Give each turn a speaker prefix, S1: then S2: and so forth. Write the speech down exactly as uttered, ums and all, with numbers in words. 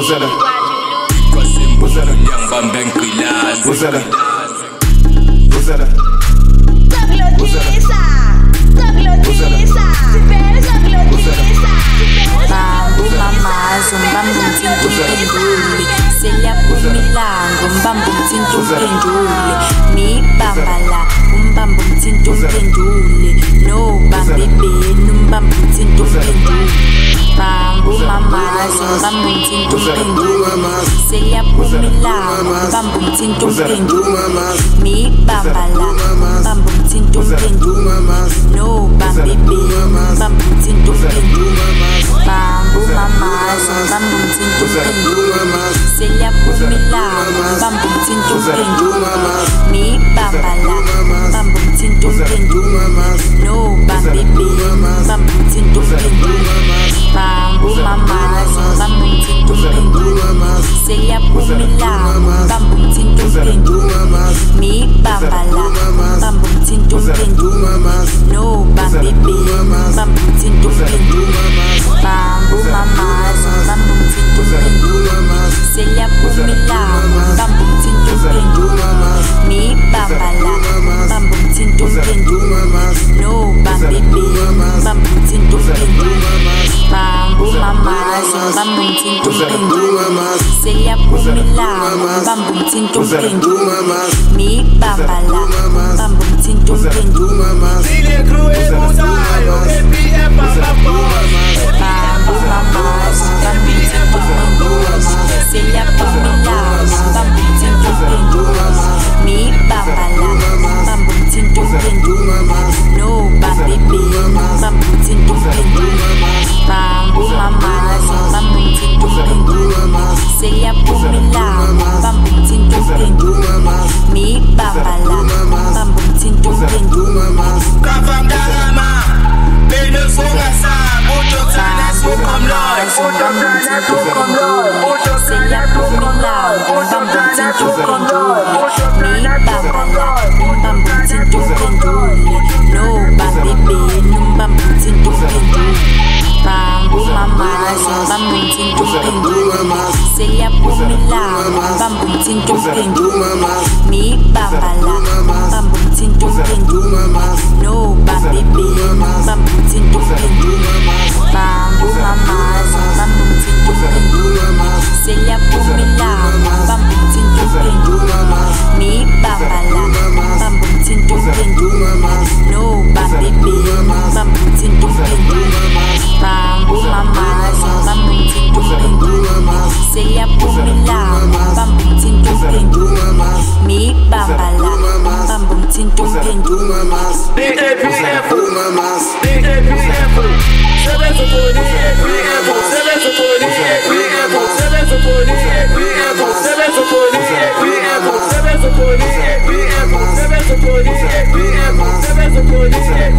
S1: Bozada,
S2: Bozada, yang bambang kelas.
S1: Bozada, Bozada,
S3: Zaglotissa, zaglotissa, se perde zaglotissa.
S4: Bambu mamazo, mbambu mtinto mpendule. Selya pumilango, mbambu mtinto mpendule. Mi bambala, umbambu mtinto mpendule. No bambebenu, mbambu mtinto mpendule. Bambu mamazo, mbambu mtinto mpendule. Selya pumilango, mbambu mtinto mpendule. Mi bambala, mbambu mtinto mpendule. No bambebenu, mbambu mtinto mpendule. Bambu mamazo, mbambu mtinto mpendule. Selya pumilango, mbambu mtinto mpendule. Mi bambala, mbambu mtinto mpendule. No bambebenu, mbambu mtinto mpendule. Bambu mamazo, mbambu mtinto mpendule. Selya pumilango, mbambu mtinto mpendule. Mi bambala, mbambu mtinto mpendule. No bambebenu, mbambu mtinto mpendule. Bambu mamazo, mbambu mtinto mpendule. Selya pumilango, mbambu mtinto mpendule. Mi bambala, mbambu mtinto mpendule. No bambebenu, mbambu mtinto mpendule. Bambu mamazo, mbambu mtinto mpendule. Selya pumilango, mbambu mtinto mpendule. Mi bambala, mbambu mtinto mpendule. Bambu mamazo, mbambu mtinto mpendule. Selya pumilango, mbambu mtinto mpendule. Mi bambala, mbambu mtinto mpendule. No bambebenu, mbambu mtinto mpendule. Bambu mamazo, mbambu mtinto mpendule. Selya pumilango, mbambu mtinto mpendule. Mi bambala, mbambu mtinto mpendule.
S2: Kavangama, beno songa sa, moto sana so comme l'or.
S4: Selya pumilango, mbambu mtinto mpendule. Mi bambala, mbambu mtinto mpendule. No bambebenu, mbambu mtinto mpendule. Bambu mamazo, mbambu mtinto mpendule. Selya pumilango, mbambu mtinto mpendule. Mi bambala, mbambu mtinto mpendule. No bambebenu, mbambu mtinto mpendule. Bambu mamazo, mbambu mtinto mpendule. Selya pumilango, mbambu mtinto mpendule. Mi bambala, mbambu mtinto mpendule. No bambebenu, mbambu mtinto mpendule. Bambu mamazo, mbambu mtinto mpendule. Selya pumilango, mbambu mtinto mpendule. Mi bambala, mbambu mtinto mpendule.
S2: D J P F, D J P F, seven to forty, P F, seven to forty, P F, seven to forty, P F, seven to forty, P F, seven to forty, P F, seven to forty, P F, seven to forty.